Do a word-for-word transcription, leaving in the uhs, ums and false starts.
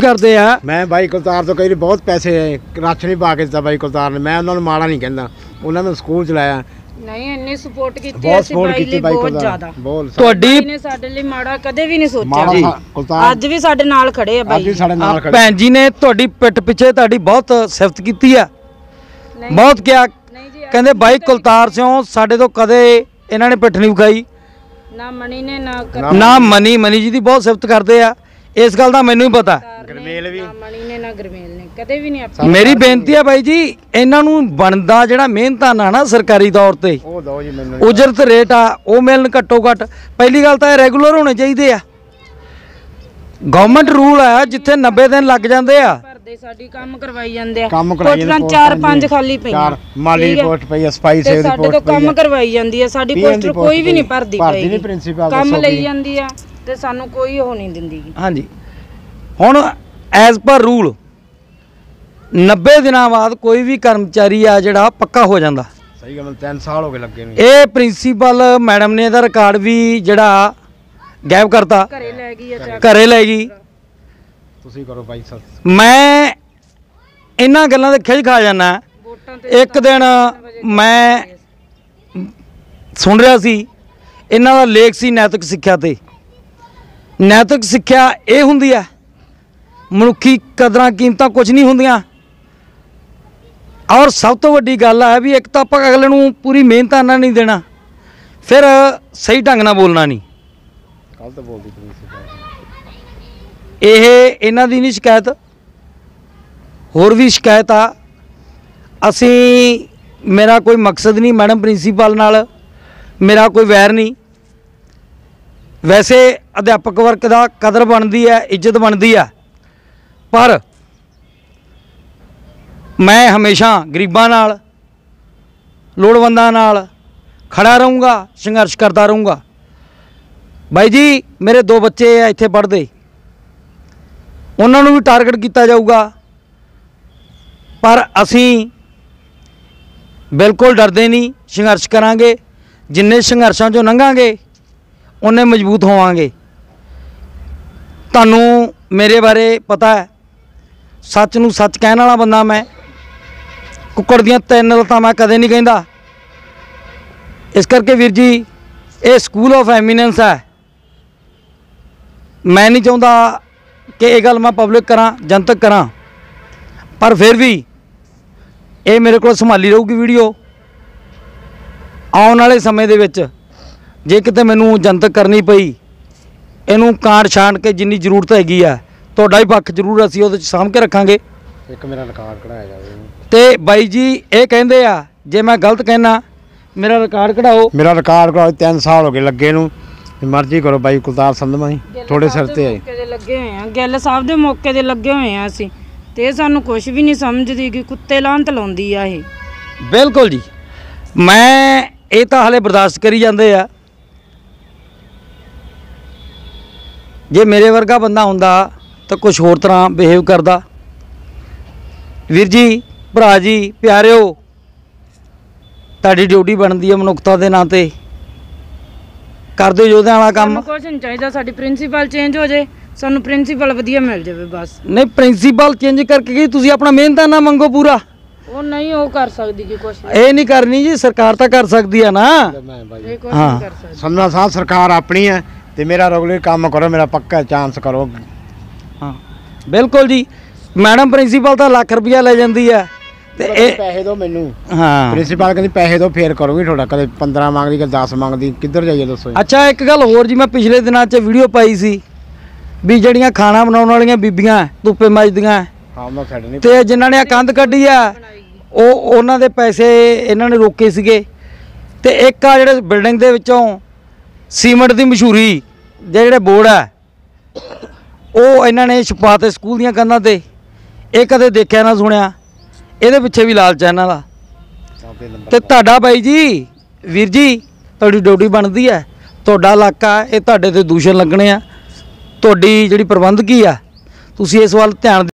करते हैं। मैं भाई कुलतार तो कई बहुत पैसे राशन ही पा के दिता भाई कुलतार ने, मैं उन्होंने माड़ा नहीं कहता, उन्होंने स्कूल चलाया नहीं इन्नी सपोर्ट की बहुत सपोर्ट की भाई बहुत ज्यादा ਤੁਹਾਡੀ ਨੇ ਸਾਡੇ ਲਈ ਮਾੜਾ ਕਦੇ ਵੀ ਨਹੀਂ ਸੋਚਿਆ ਕੁਲਤਾਰ ਅੱਜ ਵੀ ਸਾਡੇ ਨਾਲ ਖੜੇ ਆ ਅੱਜ ਵੀ ਬਾਈ ਸਾਡੇ ਨਾਲ ਖੜੇ। ਭੈਣ ਜੀ ਨੇ ਤੁਹਾਡੀ ਪਿੱਠ ਪਿੱਛੇ ਤੁਹਾਡੀ ਬਹੁਤ ਸਿਫਤ ਕੀਤੀ ਆ, ਬਹੁਤ ਕਿਹਾ, ਨਹੀਂ ਜੀ ਕਹਿੰਦੇ ਬਾਈ ਕੁਲਤਾਰ ਸਿਓ ਸਾਡੇ ਤੋਂ ਕਦੇ ਇਹਨਾਂ ਨੇ ਪਿੱਠ ਨਹੀਂ ਵਿਖਾਈ, ਨਾ ਮਣੀ ਨੇ ਨਾ ਨਾ ਮਨੀ ਮਨੀ ਜੀ ਦੀ ਬਹੁਤ ਸਿਫਤ ਕਰਦੇ ਆ, ਇਸ ਗੱਲ ਦਾ ਮੈਨੂੰ ਹੀ ਪਤਾ। ਗਰਮੇਲ ਵੀ ਨਾ ਮਣੀ ਨੇ ਨਾ ਗਰਮੇਲ ਨੇ ਕਦੇ ਵੀ ਨਹੀਂ ਆਪਾਂ ਮੇਰੀ ਬੇਨਤੀ ਹੈ ਬਾਈ ਜੀ ਇਹਨਾਂ ਨੂੰ ਬਣਦਾ ਜਿਹੜਾ ਮਿਹਨਤਾਨਾ ਨਾ ਸਰਕਾਰੀ ਤੌਰ ਤੇ ਉਹ ਦੋ ਜੀ ਮੈਨੂੰ ਉਜਰਤ ਰੇਟ ਆ ਉਹ ਮਿਲਣ ਘੱਟੋ ਘੱਟ। ਪਹਿਲੀ ਗੱਲ ਤਾਂ ਇਹ ਰੈਗੂਲਰ ਹੋਣੇ ਚਾਹੀਦੇ ਆ, ਗਵਰਨਮੈਂਟ ਰੂਲ ਆ ਜਿੱਥੇ ਨੱਬੇ ਦਿਨ ਲੱਗ ਜਾਂਦੇ ਆ ਭਰਦੇ ਸਾਡੀ ਕੰਮ ਕਰਵਾਈ ਜਾਂਦੇ ਆ ਕੰਮ ਕਰਾਈ ਜਾਂਦੇ ਪੋਸਟਾਂ ਚਾਰ ਪੰਜ ਖਾਲੀ ਪਈਆਂ ਚਾਰ ਮਾਲੀ ਰਿਪੋਰਟ ਪਈ ਆ, ਸਫਾਈ ਤੇ ਸੇਵ ਸਾਡੇ ਰਿਪੋਰਟ ਤੋਂ ਕੰਮ ਕਰਵਾਈ ਜਾਂਦੀ ਆ, ਸਾਡੀ ਪੋਸਟਰ ਕੋਈ ਵੀ ਨਹੀਂ ਭਰਦੀ ਭਰਦੀ ਨਹੀਂ ਪਈ ਪ੍ਰਿੰਸੀਪਲ ਕੰਮ ਲਈ ਜਾਂਦੀ ਆ ਤੇ ਸਾਨੂੰ ਕੋਈ ਉਹ ਨਹੀਂ ਦਿੰਦੀ ਗੀ। ਹਾਂਜੀ ਹੁਣ ਐਜ਼ ਪਰ ਰੂਲ ਨੱਬੇ ਦਿਨਾਂ ਬਾਅਦ ਕੋਈ ਵੀ ਕਰਮਚਾਰੀ ਆ ਜਿਹੜਾ ਪੱਕਾ ਹੋ ਜਾਂਦਾ। ਸਹੀ ਗੱਲ ਤਿੰਨ ਸਾਲ ਹੋ ਗਏ ਲੱਗੇ ਨੂੰ। ਇਹ ਪ੍ਰਿੰਸੀਪਲ ਮੈਡਮ ਨੇ ਇਹਦਾ ਰਿਕਾਰਡ ਵੀ ਜਿਹੜਾ ਗਾਇਬ ਕਰਤਾ, ਘਰੇ ਲੈ ਗਈ ਆ ਚੱਕ ਘਰੇ ਲੈ ਗਈ। ਤੁਸੀਂ ਕਰੋ ਭਾਈ ਸਰ। ਮੈਂ ਇਹਨਾਂ ਗੱਲਾਂ ਦੇ ਖਿਝ ਖਾ ਜਾਣਾ। ਵੋਟਾਂ ਤੇ ਇੱਕ ਦਿਨ ਮੈਂ ਸੁਣ ਰਿਹਾ ਸੀ ਇਹਨਾਂ ਦਾ ਲੇਖ ਸੀ ਨੈਤਿਕ ਸਿੱਖਿਆ ਤੇ। ਨੈਤਿਕ ਸਿੱਖਿਆ ਇਹ ਹੁੰਦੀ ਆ ਮਨੁੱਖੀ ਕਦਰਾਂ ਕੀਮਤਾਂ ਕੁਝ ਨਹੀਂ ਹੁੰਦੀਆਂ, ਔਰ ਸਭ ਤੋਂ ਵੱਡੀ ਗੱਲ ਹੈ ਵੀ ਇੱਕ ਤਾਂ ਆਪਾਂ ਅਗਲੇ ਨੂੰ ਪੂਰੀ ਮਿਹਨਤਾਨਾ ਨਹੀਂ ਦੇਣਾ, ਫਿਰ ਸਹੀ ਢੰਗ ਨਾਲ ਬੋਲਣਾ ਨਹੀਂ। ਕੱਲ ਤਾਂ ਬੋਲਦੀ ਪ੍ਰਿੰਸੀਪਲ ਇਹ ਇਹਨਾਂ ਦੀ ਨਹੀਂ ਸ਼ਿਕਾਇਤ, ਹੋਰ ਵੀ ਸ਼ਿਕਾਇਤ ਆ। ਅਸੀਂ ਮੇਰਾ ਕੋਈ ਮਕਸਦ ਨਹੀਂ ਮੈਡਮ ਪ੍ਰਿੰਸੀਪਲ ਨਾਲ, ਮੇਰਾ ਕੋਈ ਵੈਰ ਨਹੀਂ। ਵੈਸੇ ਅਧਿਆਪਕ ਵਰਗ ਦਾ ਕਦਰ ਬਣਦੀ ਹੈ, ਇੱਜ਼ਤ ਬਣਦੀ ਆ, ਪਰ ਮੈਂ ਹਮੇਸ਼ਾ ਗਰੀਬਾਂ ਨਾਲ ਲੋੜਵੰਦਾਂ ਨਾਲ ਖੜਾ ਰਹੂੰਗਾ, ਸੰਘਰਸ਼ ਕਰਦਾ ਰਹੂੰਗਾ। ਬਾਈ ਜੀ ਮੇਰੇ ਦੋ ਬੱਚੇ ਆ ਇੱਥੇ ਪੜ੍ਹਦੇ, ਉਹਨਾਂ ਨੂੰ ਵੀ ਟਾਰਗੇਟ ਕੀਤਾ ਜਾਊਗਾ, ਪਰ ਅਸੀਂ ਬਿਲਕੁਲ ਡਰਦੇ ਨਹੀਂ, ਸੰਘਰਸ਼ ਕਰਾਂਗੇ। ਜਿੰਨੇ ਸੰਘਰਸ਼ਾਂ 'ਚੋਂ ਲੰਘਾਂਗੇ ਉਹਨੇ ਮਜ਼ਬੂਤ ਹੋਵਾਂਗੇ। ਤੁਹਾਨੂੰ ਮੇਰੇ ਬਾਰੇ ਪਤਾ ਹੈ, ਸੱਚ ਨੂੰ ਸੱਚ ਕਹਿਣ ਵਾਲਾ ਬੰਦਾ ਮੈਂ। ਕੁੱਕੜ ਦੀਆਂ ਤਿੰਨ ਲੱਤਾਂ ਮੈਂ ਕਦੇ ਨਹੀਂ ਕਹਿੰਦਾ। ਇਸ ਕਰਕੇ ਵੀਰ ਜੀ ਇਹ ਸਕੂਲ ਆਫ ਐਮੀਨੈਂਸ ਹੈ। ਮੈਂ ਨਹੀਂ ਚਾਹੁੰਦਾ ਕਿ ਇਹ ਗੱਲ ਮੈਂ ਪਬਲਿਕ ਕਰਾਂ, ਜਨਤਕ ਕਰਾਂ, ਪਰ ਫਿਰ ਵੀ ਇਹ ਮੇਰੇ ਕੋਲ ਸੰਭਾਲੀ ਰਹੂਗੀ ਵੀਡੀਓ। ਆਉਣ ਵਾਲੇ ਸਮੇਂ ਦੇ ਵਿੱਚ ਜੇ ਕਿਤੇ ਮੈਨੂੰ ਜਨਤਕ ਕਰਨੀ ਪਈ, ਇਹਨੂੰ ਕਾਂਡ ਛਾਂਡ ਕੇ ਜਿੰਨੀ ਜ਼ਰੂਰਤ ਹੈਗੀ ਆ ਤੁਹਾਡਾ ਹੀ ਪੱਖ ਜ਼ਰੂਰ ਅਸੀਂ ਉਹਦੇ 'ਚ ਸਾਂਭ ਕੇ ਰੱਖਾਂਗੇ। ਇੱਕ ਮੇਰਾ ਰਿਕਾਰਡ ਕਢਾਇਆ ਜਾਵੇ। ਤੇ ਬਾਈ ਜੀ ਇਹ ਕਹਿੰਦੇ ਆ ਜੇ ਮੈਂ ਗਲਤ ਕਹਿਣਾ ਮੇਰਾ ਰਿਕਾਰਡ ਕਢਾਓ। ਮੇਰਾ ਰਿਕਾਰਡ ਕਢਾਓ, ਤਿੰਨ ਸਾਲ ਹੋ ਗਏ ਲੱਗੇ ਨੂੰ, ਮਰਜ਼ੀ ਕਰੋ ਬਾਈ ਕੁਲਤਾਰ ਸੰਧਮਾ ਜੀ ਥੋੜੇ ਸਿਰ ਤੇ ਆਏ ਮੌਕੇ ਦੇ ਲੱਗੇ ਹੋਏ ਆ, ਗਿੱਲ ਸਾਹਿਬ ਦੇ ਮੌਕੇ ਦੇ ਲੱਗੇ ਹੋਏ ਆ ਅਸੀਂ, ਤੇ ਸਾਨੂੰ ਕੁਝ ਵੀ ਨਹੀਂ ਸਮਝਦੀ ਕਿ ਕੁੱਤੇ ਲਾਂਤ ਲਾਉਂਦੀ ਆ ਇਹ। ਬਿਲਕੁਲ ਜੀ, ਮੈਂ ਇਹ ਤਾਂ ਹਲੇ ਬਰਦਾਸ਼ਤ ਕਰੀ ਜਾਂਦੇ ਆ। ਜੇ ਮੇਰੇ ਵਰਗਾ ਬੰਦਾ ਹੁੰਦਾ ਤਾਂ ਕੁਝ ਹੋਰ ਤਰ੍ਹਾਂ ਬਿਹੇਵ ਕਰਦਾ। ਵੀਰ ਜੀ, ਭਰਾ ਜੀ, ਪਿਆਰਿਓ, ਤੁਹਾਡੀ ਡਿਊਟੀ ਬਣਦੀ ਹੈ ਮਨੁੱਖਤਾ ਦੇ ਨਾਂ ਤੇ, ਕਰਦੇ ਯੋਧਿਆਂ ਵਾਲਾ ਕੰਮ। ਕੁਝ ਨਹੀਂ ਚਾਹੀਦਾ, ਸਾਡੀ ਪ੍ਰਿੰਸੀਪਲ ਚੇਂਜ ਹੋ ਜੇ, ਸਾਨੂੰ ਪ੍ਰਿੰਸੀਪਲ ਵਧੀਆ ਮਿਲ ਜਾਵੇ ਬਸ। ਨਹੀਂ ਪ੍ਰਿੰਸੀਪਲ ਚੇਂਜ ਕਰਕੇ ਕੀ ਤੁਸੀਂ ਆਪਣਾ ਮਿਹਨਤਾਨਾ ਮੰਗੋ ਪੂਰਾ। ਉਹ ਨਹੀਂ ਉਹ ਕਰ ਸਕਦੀ ਕਿ ਕੁਝ ਇਹ ਨਹੀਂ ਕਰਨੀ ਜੀ, ਸਰਕਾਰ ਤਾਂ ਕਰ ਸਕਦੀ ਆ ਨਾ। ਇਹ ਕੁਝ ਨਹੀਂ ਕਰ ਸਕਦੀ। ਸੰਧਮਾ ਸਾਹਿਬ ਸਰਕਾਰ ਆਪਣੀ ਹੈ ਤੇ ਮੇਰਾ ਰੈਗੂਲਰ ਕੰਮ ਕਰੋ, ਮੇਰਾ ਪੱਕਾ ਚਾਂਸ ਕਰੋ। ਹਾਂ ਬਿਲਕੁਲ ਜੀ, ਮੈਡਮ ਪ੍ਰਿੰਸੀਪਲ ਤਾਂ ਲੱਖ ਰੁਪਇਆ ਲੈ ਜਾਂਦੀ ਆ ਤੇ ਇਹ ਪੈਸੇ ਦਿਓ ਮੈਨੂੰ। ਹਾਂ ਪ੍ਰਿੰਸੀਪਲ ਕਹਿੰਦੀ ਪੈਸੇ ਦਿਓ ਫੇਰ ਕਰੋਗੇ ਤੁਹਾਡਾ, ਕਦੇ ਪੰਦਰਾਂ ਮੰਗਦੀ ਕਦੇ ਦਸ ਮੰਗਦੀ, ਕਿੱਧਰ ਜਾਈਏ ਦੱਸੋ। ਅੱਛਾ ਇੱਕ ਗੱਲ ਹੋਰ ਜੀ, ਮੈਂ ਪਿਛਲੇ ਦਿਨਾਂ 'ਚ ਵੀਡੀਓ ਪਾਈ ਸੀ ਵੀ ਜਿਹੜੀਆਂ ਖਾਣਾ ਬਣਾਉਣ ਵਾਲੀਆਂ ਬੀਬੀਆਂ ਧੁੱਪੇ ਮੱਚਦੀਆਂ ਹਾਂ ਮੈਂ ਛੱਡ ਨਹੀਂ ਤੇ ਜਿਨ੍ਹਾਂ ਨੇ ਆ ਕੰਧ ਕੱਢੀ ਆ ਉਹ ਉਹਨਾਂ ਦੇ ਪੈਸੇ ਇਹਨਾਂ ਨੇ ਰੋਕੇ ਸੀਗੇ। ਤੇ ਇੱਕ ਆ ਜਿਹੜੇ ਬਿਲਡਿੰਗ ਦੇ ਵਿੱਚੋਂ ਸੀਮੈਂਟ ਦੀ ਮਸ਼ਹੂਰੀ ਦੇ ਜਿਹੜੇ ਬੋਰਡ ਆ ਉਹ ਇਹਨਾਂ ਨੇ ਛਪਾਤੇ ਸਕੂਲ ਦੀਆਂ ਕੰਧਾਂ ਤੇ। ਇਹ ਕਦੇ ਦੇਖਿਆ ਨਾ ਸੁਣਿਆ, ਇਹਦੇ ਪਿੱਛੇ ਵੀ ਲਾਲਚ ਹੈ ਇਹਨਾਂ ਦਾ। ਤੇ ਤੁਹਾਡਾ ਬਾਈ ਜੀ, ਵੀਰ ਜੀ, ਤੁਹਾਡੀ ਡਿਊਟੀ ਬਣਦੀ ਹੈ, ਤੁਹਾਡਾ ਇਲਾਕਾ ਇਹ ਤੁਹਾਡੇ ਤੇ ਦੂਸ਼ਣ ਲੱਗਣੇ ਆ, ਤੁਹਾਡੀ ਜਿਹੜੀ ਪ੍ਰਬੰਧਕੀ ਆ ਤੁਸੀਂ ਇਸ ਵੱਲ ਧਿਆਨ